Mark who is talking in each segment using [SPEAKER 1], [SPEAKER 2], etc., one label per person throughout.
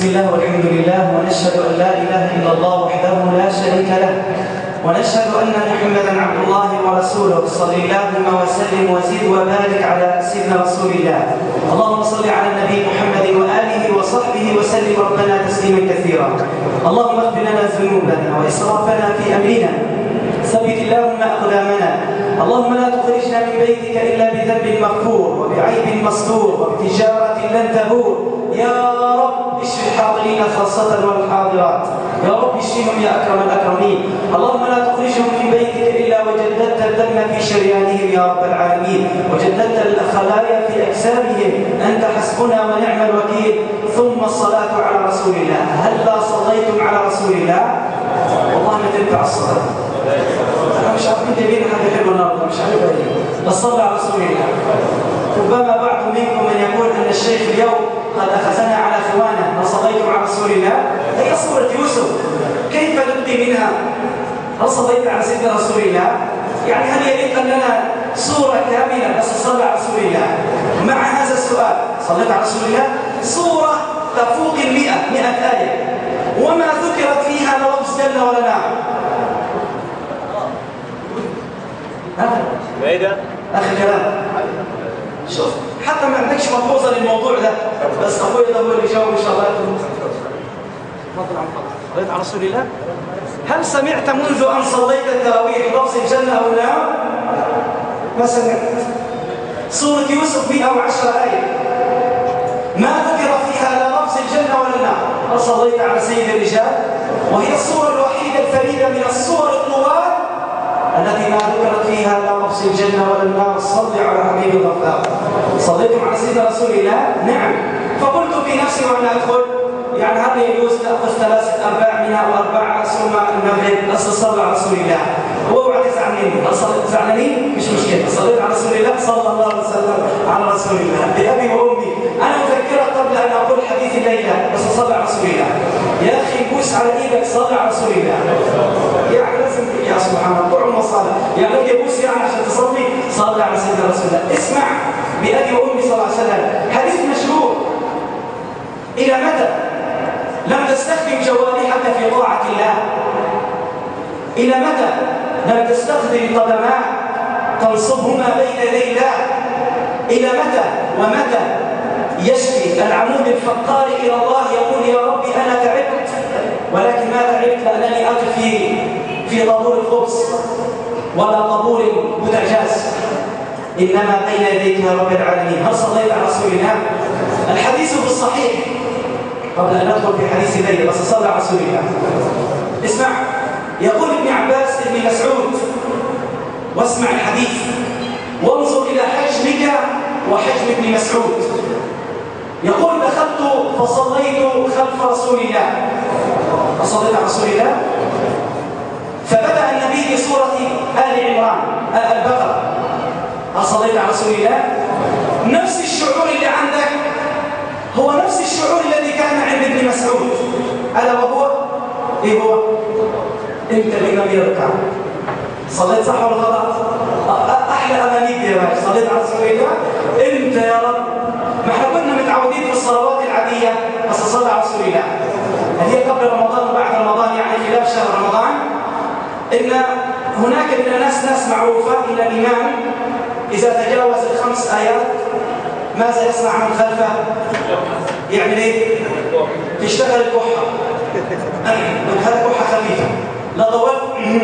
[SPEAKER 1] بسم الله والحمد لله، ونشهد أن لا إله إلا الله وحده لا شريك له، ونشهد أن محمدا عبد الله ورسوله. صل اللهم وسلم وزد وبارك على سيدنا رسول الله. اللهم صل على النبي محمد وآله وصحبه وسلم ربنا تسليما كثيرا. اللهم اغفر لنا ذنوبنا وإسرافنا في أمرنا، ثبت اللهم أقدامنا. اللهم لا تخرجنا من بيتك إلا بذنب مغفور وبعيب مستور وبتجارة لن تبور. يا رب اشف الحاضرين خاصة والحاضرات، يا رب اشفهم يا أكرم الأكرمين. اللهم لا تخرجهم من بيتك إلا وجددت الدم في شريانهم يا رب العالمين، وجددت الخلايا في أجسامهم. أنت حسبنا ونعم الوكيل. ثم الصلاة على رسول الله. هلا صليتم على رسول الله؟ والله ما تنفع الصلاة. أنا مش عارف مين جايبين هذا الحلو النهارده، مش عارف ايه، بس صلى على رسول الله. ربما بعض منكم من يقول أن الشيخ اليوم قد أخذنا على خوانه وصليتم على رسول الله. هي صورة يوسف، كيف نبقي منها؟ هل صليت على سيدنا رسول الله؟ يعني هل يليق لنا صورة كاملة بس صلى على رسول الله؟ مع هذا السؤال، صليت على رسول الله؟ صورة تفوق 100 آية، وما ذكرت فيها لفظ جل ولا نعم.
[SPEAKER 2] بعيدة
[SPEAKER 1] آخر كلام. شوف حتى ما عندكش ملحوظة للموضوع ده، بس أخوي ده هو اللي جاوب إن شاء الله. تفضل عم حضرتك. صليت على رسول الله؟ هل سمعت منذ أن صليت التراويح لفظ الجنة أو لا؟ ما سمعت. سورة يوسف 110 آية، ما ذكر فيها لا لفظ الجنة ولا النار. هل صليت على سيد الرجال؟ وهي الصورة الوحيدة الفريدة من الصور الطوال التي ما ذكرت فيها لا لفظ الجنة ولا النار. صل على حبيب الغفار. صليتم على سيدنا رسول الله؟ نعم. فقلت في نفسي وانا ادخل، يعني هل يجوز ناخذ 3/4 منها و4 ثم المغرب؟ بس صلى على رسول الله. اوعى تزعل مني، زعلانين مش مشكله. صليت على رسول الله صلى الله عليه وسلم على رسول الله بأبي وأمي. أنا أفكرك قبل أن أقول حديث الليلة، بس صلى على رسول الله. يا أخي بوس على إيدك، صلى على رسول الله. يعني لازم يا سبحان الله طعم وصالح، يعني لك يبوس يعني عشان تصلي، صلى على سيدنا رسول الله. اسمع بأبي وأمي صلى الله عليه وسلم، حديث مشهور. إلى متى لم تستخدم جوارحك في طاعة الله؟ إلى متى لم تستخدم قدماك تنصبهما بين يدي الله؟ إلى متى ومتى يشكي العمود الفقار إلى الله يقول يا ربي أنا تعبت، ولكن ما تعبت لأنني أقف في طابور الخبز ولا طابور البوتاجاز، إنما بين يديك يا رب العالمين. هل صليت على رسول الله؟ الحديث في الصحيح، قبل أن ندخل في حديث الليل بس صلى على رسول الله. اسمع، يقول ابن عباس ابن مسعود، واسمع الحديث وانظر إلى حجمك وحجم ابن مسعود. يقول دخلت فصليت خلف رسول الله. فصليت على رسول الله، فبدأ النبي بسورة آل عمران البقرة. صليت على رسول الله. نفس الشعور اللي عندك هو نفس الشعور الذي كان عند ابن مسعود، ألا وهو إيه هو؟ أنت الإمام يركع. صليت صح ولا غلط؟ أحلى أمانيك يا باشا. صليت على رسول الله. أنت يا رب، ما احنا كنا متعودين في الصلوات العادية بس صلى على رسول الله. هي قبل رمضان وبعد رمضان، يعني خلال شهر رمضان، إن هناك من الناس ناس معروفة إن الإمام إذا تجاوز ال5 آيات ماذا يصنع من خلفه؟ يعمل إيه؟ تشتغل الكحة. هذا كحة خفيفة، لا طول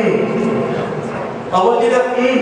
[SPEAKER 1] طول كده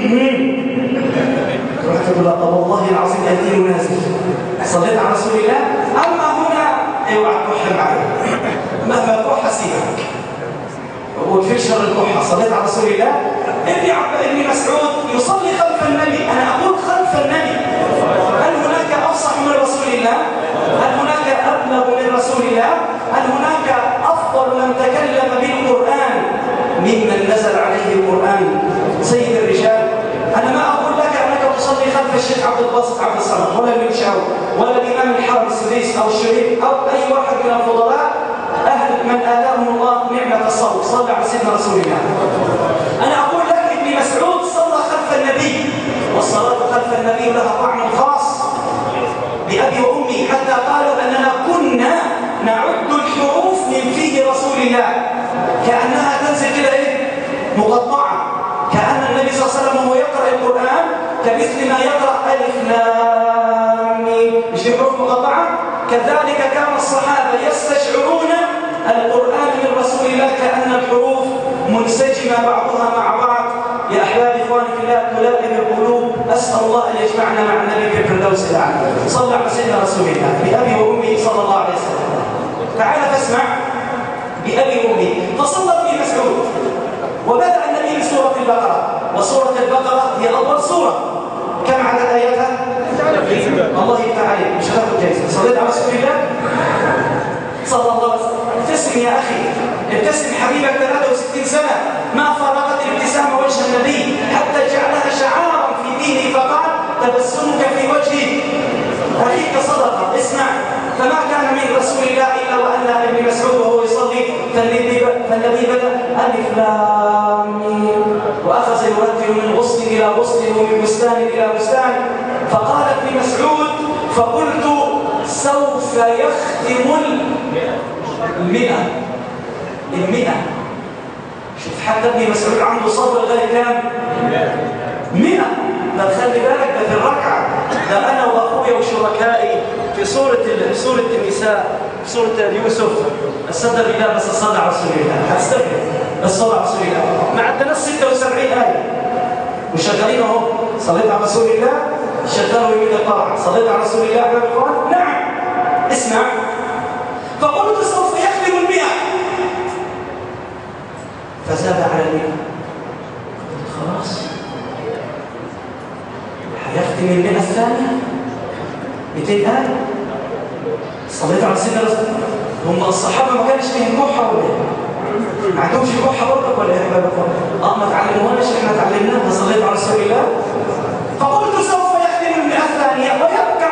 [SPEAKER 1] تروح تقول طب والله العظيم أنتي مناسب. صليت على رسول الله. أما هنا اوعى تكح معي، مهما كح سيبك وتفشر الكحة. صليت على رسول الله. ابن مسعود يصلي خلف النبي. أنا أقول خلف النبي. هل هناك أفصح من رسول الله؟ هل هناك أبلغ من رسول الله؟ هل هناك أفضل من تكلم بالقرآن ممن نزل عليه القرآن سيد الرجال؟ أنا ما أقول لك أنك تصلي خلف الشيخ عبد الباسط عبد الصمد ولا المنشاوي ولا الإمام الحرب السديس أو الشريف أو أي واحد من الفضلاء أهل من آتاهم الله نعمة الصوت. صلى على سيدنا رسول الله. أنا أقول لك ابن مسعود صلى خلف النبي، والصلاة خلف النبي لها طعم خاص بأبي وأمي، حتى قالوا أننا كنا نعد مثل ما يقرأ ألف لام ميم مش في حروف مقطعة. كذلك كان الصحابة يستشعرون القرآن من رسول الله كأن الحروف منسجمة بعضها مع بعض. يا أحباب إخواني في الله، تلائم القلوب. أسأل الله أن يجمعنا مع النبي في الفردوس الأعلى. صلى على سيدنا رسول الله بأبي وأمي صلى الله عليه وسلم. تعال فاسمع بأبي وأمي. فصلى ابن مسعود وبدأ النبي بسورة البقرة، وسورة البقرة هي أول سورة. كم عدد آياتها؟ الله يفتح عليك، مش هتاخد جايزة. صليت على رسول الله صلى الله عليه وسلم. ابتسم يا أخي، ابتسم. حبيبك 63 سنة ما فرقت الابتسامة وجه النبي حتى جعلها شعارا في دينه، فقال تبسمك في وجهي أخيك صدقة. اسمع، فما كان من رسول الله إلا وأن ابن مسعود وهو يصلي فالنبي بدأ ألف لام ميم، وأخذ يرتل من غصن إلى غصن ومن بستان إلى بستان. فقال ابن مسعود فقلت سوف يختم المئة. شوف حتى ابن مسعود عنده صبر غير كام؟ 100. ده خلي بالك، ده في الركعة. ده أنا وأخويا وشركائي في سورة النساء، سورة يوسف. الصدر بالله بس الصلاة على رسول الله، هستغرب الصلاة على رسول الله مع التنص 76 آية وشغالين اهو. صليت على رسول الله، شغلوا يمين القرع. صليت على رسول الله أحباب الإخوان. نعم، اسمع. فقلت سوف يختم 100، فزاد على 100. قلت خلاص هيختم 100 الثانية 200 آية. صليت على سيدنا رسول الله. هم الصحابة ما كانش فيهم كحة ولا ما عندهمش كحة برضك ولا يا أحباب الإخوان؟ ما تعلموهاش، احنا تعلمناها. صليت على رسول الله. فقلت سوف يختم 100 الثانية ويبكى،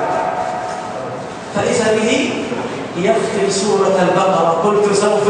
[SPEAKER 1] فإذا به يختم سورة البقرة. قلت سوف.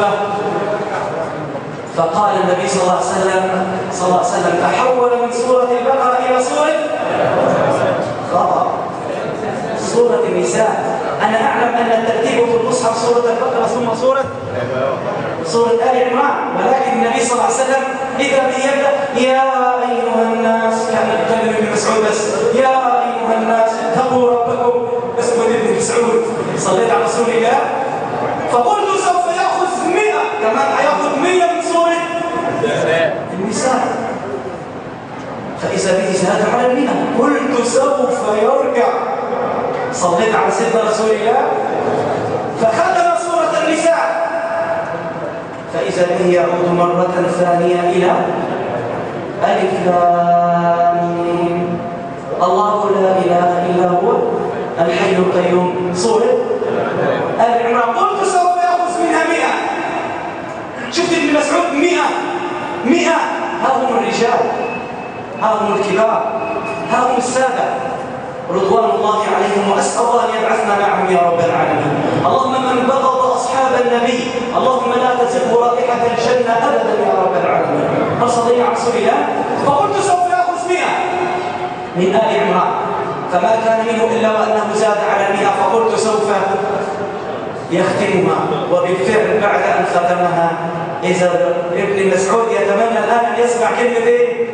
[SPEAKER 1] فقال النبي صلى الله عليه وسلم تحول من سورة البقرة إلى سورة خطأ، سورة النساء. أنا أعلم أن الترتيب في المصحف سورة البقرة ثم سورة آل عمران، ولكن النبي صلى الله عليه وسلم إذا بيبدأ يا أيها الناس، كان يتكلم ابن مسعود بس، يا أيها الناس اتقوا ربكم، اسمه ابن مسعود. صليت على رسول الله. فقلت سوف يأخذ 100، كمان هيأخذ 100 من سورة النساء. فإذا به زاد على 100. قلت سوف يرجع. صليت على سيدنا رسول الله. فختم سورة النساء، فإذا به يعود مرة ثانية إلى ألف لام ميم. الله لا إله إلا هو الحي القيوم، سورة آل عمران. قلت سوف يأخذ منها 100. شفت ابن مسعود 100. ها هم الرجال، ها هم الكبار، ها هم السادة رضوان الله عليهم، وأسأل الله أن يبعثنا معهم يا رب العالمين. اللهم من بغض أصحاب النبي اللهم لا تزغ رائحة الجنة أبدا يا رب العالمين. فصلي على رسول الله. فقلت سوف يأخذ 100 من آل عمران، فما كان منه إلا وأنه زاد على 100. فقلت سوف يختمها، وبالفعل بعد أن ختمها إذا ابن مسعود يتمنى الآن أن يسمع كلمة إيه؟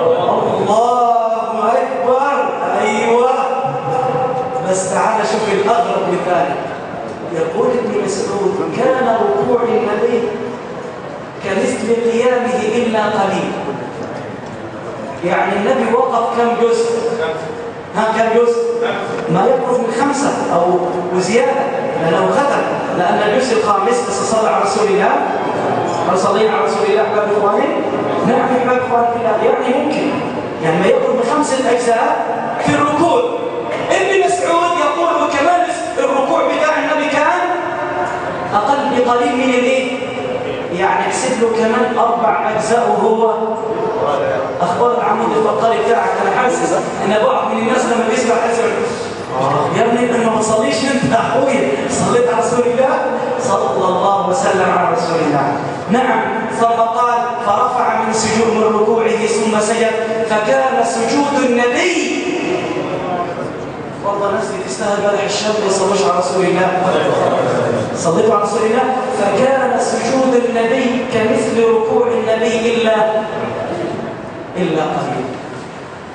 [SPEAKER 1] الله أكبر. أيوة، بس تعال شوف الأغرب من ذلك. يقول ابن مسعود كان ركوع النبي كمثل قيامه إلا قليل. يعني النبي وقف كم جزء؟ كم جزء؟ ما يقرب من 5 أو وزيادة، لأنه ختم، لأن الجزء الخامس بس صلى على رسول الله. صلينا على رسول الله أحباب إخواني. نعم أحباب إخواني، يعني ممكن يعني ما يقرب من 5 أجزاء في الركوع. ابن مسعود يقول وكمان الركوع بتاع النبي كان أقل بقليل من الإيه؟ يعني احسب له كمان 4 أجزاء، وهو أخبار العمود الفقري بتاعك. أنا حاسس إن بعض من الناس لما بيسمع حاسس يا ابني إنه ما تصليش أنت أخوي. صليت على رسول الله صلى الله وسلم على رسول الله. نعم. ثم قال فرفع من سجود من ركوعه ثم سجد، فكان سجود النبي. والله الناس اللي تستاهل بلح الشام ما يصلوش على رسول الله. صليتوا على رسول الله. فكان سجود النبي كمثل ركوع النبي إلا قليل.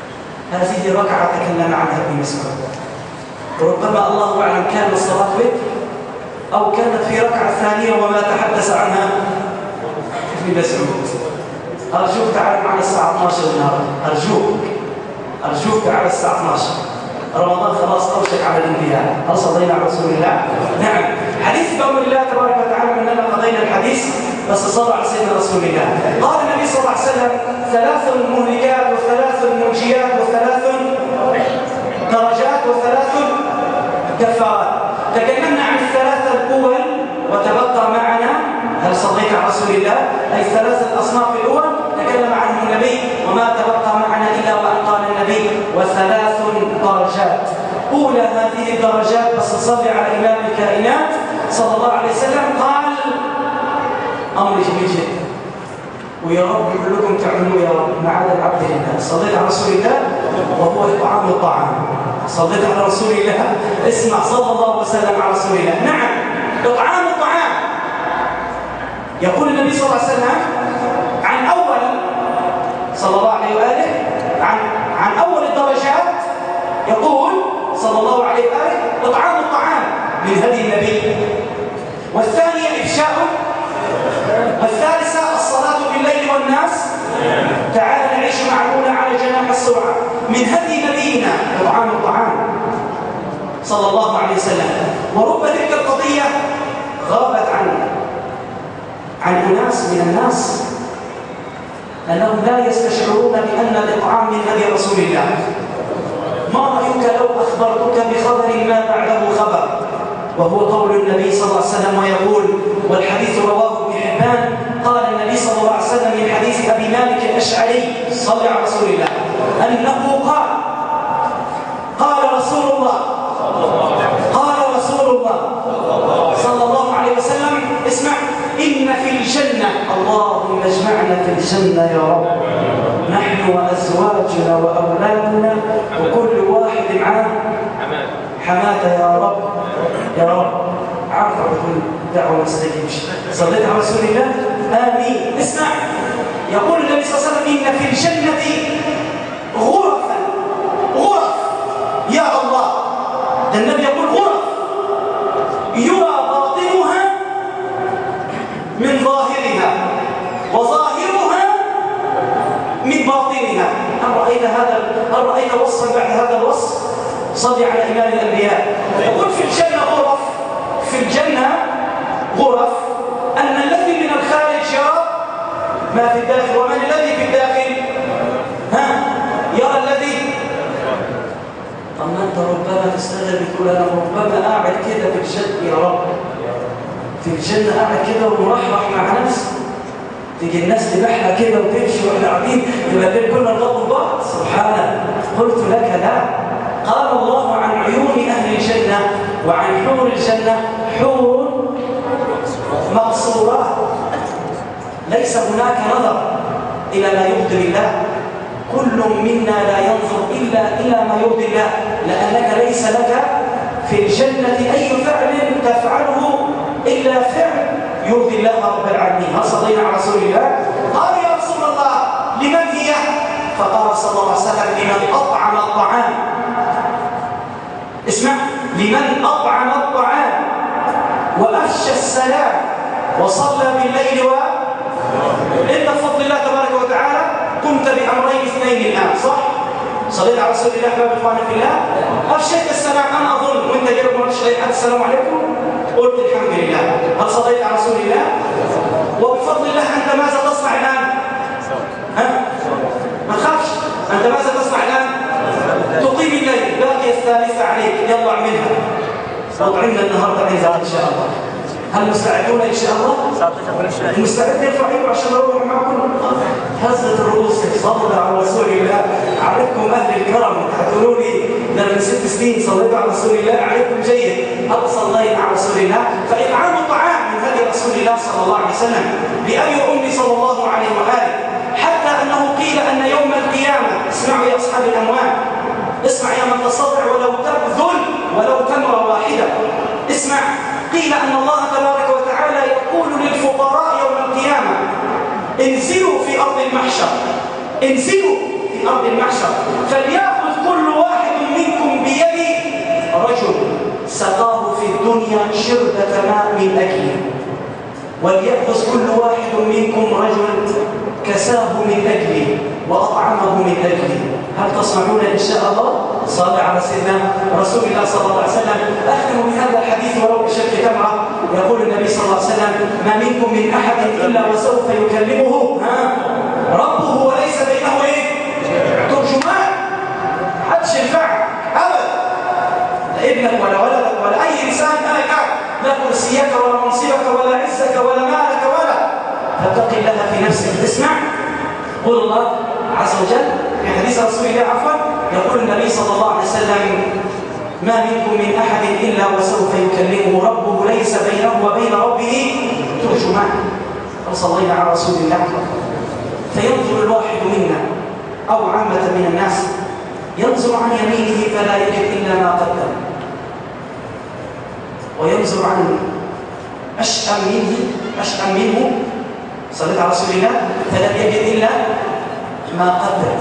[SPEAKER 1] هذه ركعة تكلم عنها ابن مسعود، وربما الله أعلم كان الصلاة به أو كانت في ركعة ثانية وما تحدث عنها ابن مسعود. أرجوك تعال معنا الساعة 12 النهار، أرجوك تعال الساعة 12. رمضان خلاص أوشك على الانتهاء. هل صلينا على رسول الله؟ نعم. حديث بأمر الله تبارك وتعالى أننا قضينا الحديث بس صلى على سيدنا رسول الله. قال النبي صلى الله عليه وسلم: 3 مهلكات و3 منجيات و3 درجات و3 كفارات. تكلمنا عن ال3 الأول وتبقى معنا هل صليت على رسول الله، أي 3 الأصناف الأول تكلم عنهم النبي، وما تبقى معنا إلا وأن قال النبي: و3 درجات. أولى هذه الدرجات بس نصلي على إمام الكائنات صلى الله عليه وسلم قال أمر جميل جدا، ويا رب كلكم تعملوا يا رب ما عدا العبد لله. صليت على رسول الله وهو إطعام الطعام. صليت على رسول الله، اسمع، صلى الله وسلم على رسول الله. نعم، إطعام الطعام. يقول النبي صلى الله عليه وسلم عن أول صلى الله عليه وآله عن أول الدرجات، يقول صلى الله عليه وآله: إطعام الطعام من هدي النبي، والثانية إفشاؤه، والثالثة الصلاة بالليل والناس تعالى نعيش معقولة على جناح السرعة من هدي نبينا إطعام الطعام صلى الله عليه وسلم. ورب تلك القضية غابت عن أناس من الناس أنهم لا يستشعرون بأن الإطعام من هدي رسول الله. ما رأيك لو أخبرتك بخبر ما بعده خبر، وهو قول النبي صلى الله عليه وسلم ويقول، والحديث رواه ابن حبان، قال النبي صلى الله عليه وسلم من حديث أبي مالك الأشعري صلى على رسول الله أنه قال رسول الله صلى الله عليه وسلم: اسمع، إن في الجنة، اللهم اجمعنا في الجنة يا رب، نحن وأزواجنا وأولادنا وكل واحد معاه حماته يا رب يا رب. عارف أقول دعوة مستجيبش. صليت على رسول الله؟ آمين. اسمع، يقول النبي صلى الله عليه وسلم: إن في الجنة غرف يا الله. النبي يقول غرف يرى باطنها من ظاهرها وظاهرها من باطنها. هل رأيت وصفا بعد هذا الوصف؟ صلي على إمام الأنبياء. يقول في الجنة غرف أن الذي من الخارج يرى ما في الداخل، ومن الذي في الداخل يرى الذي. أما أنت ربما تستغرب تقول أنا ربما قاعد كده في الجنة يا رب، في الجنة قاعد كده ومرحرح مع نفسي، تيجي الناس تبحها كده وتمشي واحنا قاعدين يبقى الليل كنا نغضب بعض. سبحانه. قلت لك لا، قال الله عن عيون أهل الجنة وعن حور الجنة: حور مقصورات، ليس هناك نظر إلى ما يغضب الله. كل منا لا ينظر إلا إلى ما يرضي الله، لأنك ليس لك في الجنة أي فعل تفعله إلا فعل يرضي الله رب العالمين. هل صلينا على رسول الله؟ قال: يا رسول الله لمن هي؟ فقال صلى الله عليه وسلم: لمن أطعم الطعام. اسمع، لمن أطعم الطعام وأفشى السلام وصلى بالليل إن بفضل الله تبارك وتعالى قمت بأمرين اثنين الآن، صح؟ صليت على رسول الله حباب إخواني في الله، أفشيت السلام. أنا أظن وأنت جايب مرة شيء السلام عليكم قلت الحمد لله. هل صليت على رسول الله؟ وبفضل الله أنت ماذا تصنع الآن؟ ما تخافش، أنت ماذا تصنع الآن؟ تقيم الليل، باقي الثالثة عليك، يلا اعملها. وضعنا النهارده عايزة إن شاء الله. هل مستعدون إن شاء الله؟ المستعد يرفع يده عشان أروح معكم. هزة الرؤوس، صلوا على رسول الله. أعرفكم أهل الكرم، تقولوا لي ده من 6 سنين صليت على رسول الله، أعرفكم جيد. هل صلينا على رسول الله؟ فإطعام الطعام من هدي رسول الله صلى الله عليه وسلم بأبي وأمي صلى الله عليه وآله، حتى أنه قيل أن يوم القيامة، اسمعوا يا أصحاب الأموال، اسمع يا من تستطيع ولو تبذل ولو تمرة واحدة، اسمع. قيل أن الله تبارك وتعالى يقول للفقراء يوم القيامة: انزلوا في أرض المحشر، انزلوا في أرض المحشر فليأخذ واحد منكم بيده رجل سقاه في الدنيا شربة ماء من أجله، وليأخذ كل واحد منكم رجل كساه من أجله وأطعمه من أجله. هل تصنعون إن شاء الله؟ صلى على سيدنا رسول الله صلى الله عليه وسلم. أختم بهذا الحديث ولو بشق تمرة. يقول النبي صلى الله عليه وسلم: ما منكم من أحد إلا وسوف يكلمه ربه وليس بينه ترجمان. حدش ينفعك أبدا، لا ابنك ولا ولدك ولا أي إنسان مالك، لا كرسيك ولا منصبك ولا عزك ولا مالك ولا. فاتق الله في نفسك. اسمع، قول الله عز وجل في حديث رسول الله يقول النبي صلى الله عليه وسلم: ما منكم من أحد إلا وسوف يكلمه ربه ليس بينه وبين ربه ترجمان. فصلينا على رسول الله. فينظر الواحد منا أو عامة من الناس ينظر عن يمينه فلا يجد إلا ما قدم، وينظر عن أشأم منه صليت على رسول الله فلم يجد إلا ما قدم،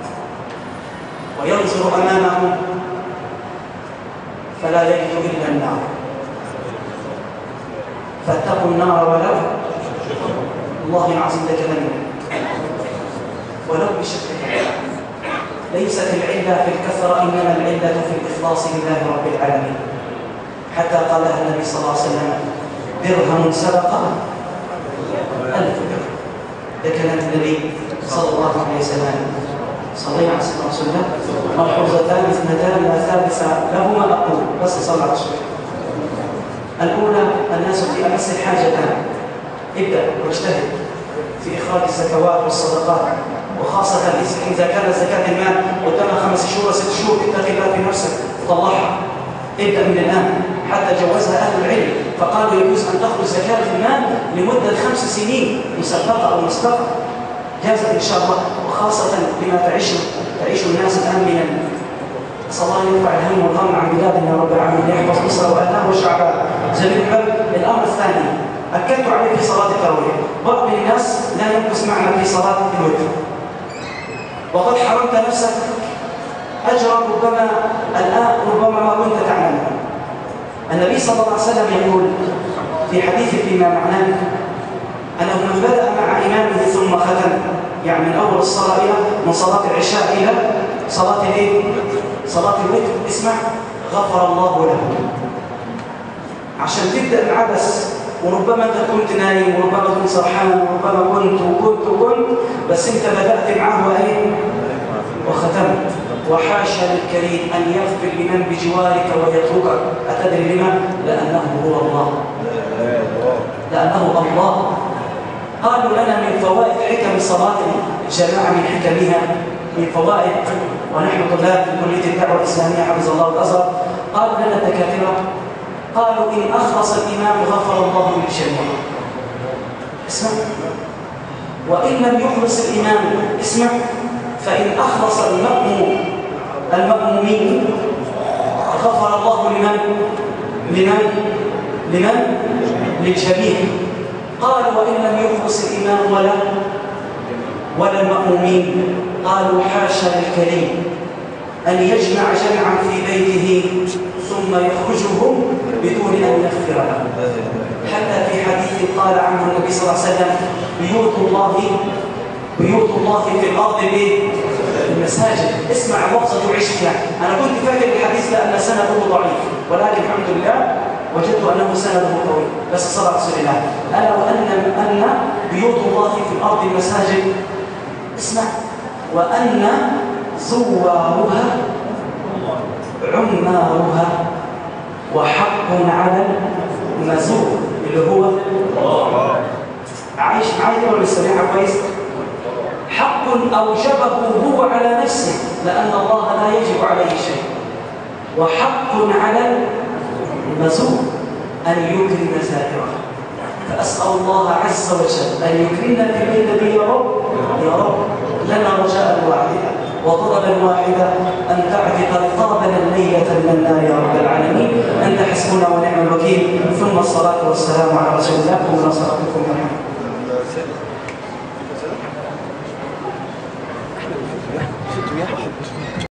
[SPEAKER 1] وينظر أمامه فلا يجد إلا النار. فاتقوا النار ولو الله العظيم ده كلام ولو بشق تمرة. ليست العلة في الكثرة، إنما العلة في الإخلاص لله رب العالمين. حتى قالها النبي صلى الله عليه وسلم: درهم سبق 1000 درهم. ده كلام النبي صلى الله عليه وسلم. صلينا على سيدنا رسول الله. ملحوظتان اثنتان لا ثالث لهما أقول، بس صلى على رسول الله. الأولى: الناس في أمس الحاجتان. ابدأ واجتهد في إخراج الزكوات والصدقات، وخاصة إذا كانت زكاة المال قدامها 5 شهور 6 شهور، اتق الله في نفسك وطلعها. ابدأ من الآن حتى جوزها أهل العلم، فقالوا يجوز أن تخرج زكاة المال لمدة 5 سنين مسبقة أو مسبقة، جازت إن شاء الله، وخاصة بما تعيش الناس الآن من صلى الله أن يرفع الهم والغم عن بلادنا يا رب العالمين، يحفظ مصر وأهلها وشعبها جميعا. الأمر الثاني أكدت عليه في صلاة التراويح. بعض الناس لا يمكث معنا في صلاة الوتر، وقد حرمت نفسك أجرا ربما الآن ربما ما كنت تعلمه. النبي صلى الله عليه وسلم يقول في حديث فيما معناه أنه من بدأ مع إمامه ثم ختم، يعني من أول الصلاة من صلاة العشاء إلى صلاة الوتر، اسمع، غفر الله له. عشان تبدأ معاه بس، وربما أنت كنت نايم وربما كنت سرحان وربما كنت بس أنت بدأت معاه وختمت. وحاشا للكريم أن يغفر لمن بجوارك ويتركك. أتدري لما؟ لأنه هو الله، لأنه الله. قالوا لنا من فوائد حكم صلاة الجماعة، من حكمها من فوائد، ونحن طلاب في كلية الدعوة الإسلامية حفظ الله الأزهر، قالوا لنا الدكاترة، قالوا إن أخلص الإمام غفر الله للجميع. اسمع. وإن لم يخلص الإمام، اسمع، فإن أخلص المأمومين غفر الله للجميع. قالوا وإن لم يخلص الإمام ولا المأمومين، قالوا حاشا للكريم أن يجمع جمعا في بيته ثم يخرجهم بدون أن يغفر له. حتى في حديث قال عنه النبي صلى الله عليه وسلم: بيوت الله في الأرض المساجد. اسمع اللفظة تعيش فيها. أنا كنت فاكر الحديث لأن سنده ضعيف، ولكن الحمد لله وجدت أنه سنده قوي، بس صلى رسول الله. ألا وأن بيوت الله في الأرض المساجد، اسمع، وأن زوارها عمارها، وحق على المزور اللي هو عايش معايا ولا السريعة كويس؟ حق أوجبه هو على نفسه، لأن الله لا يجب عليه شيء. وحق على المزور أن يكرم زائره. فأسأل الله عز وجل أن يكرمنا في الليلة يا رب لنا رجاء واحدا وطلبا واحدا، أن تعتق رقابنا الليلة من النار يا رب العالمين. أنت حسبنا ونعم الوكيل. ثم الصلاة والسلام على رسول الله. ومن صلاتكم ورحمة الله.